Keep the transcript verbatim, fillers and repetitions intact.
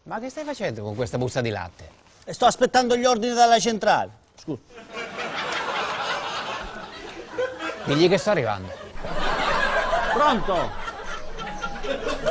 Ma che stai facendo con questa busta di latte? E sto aspettando gli ordini dalla centrale. Scusa. Digli che sto arrivando. Pronto?